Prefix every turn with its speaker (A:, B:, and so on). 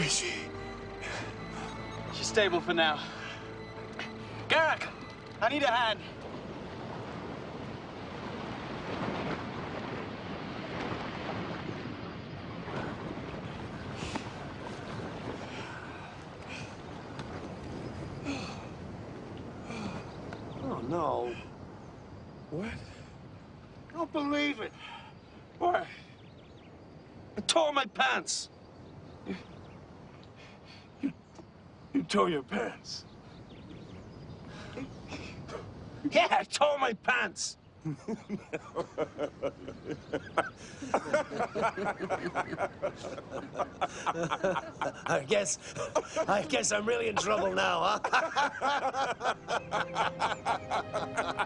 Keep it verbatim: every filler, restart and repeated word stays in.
A: is she?
B: She's stable for now. Garrick, I need a hand.
C: Oh, no.
A: What?
C: I don't believe it.
A: What?
C: I tore my pants.
A: You, you tore your pants.
C: Yeah, I tore my pants. I guess, I guess I'm really in trouble now, huh?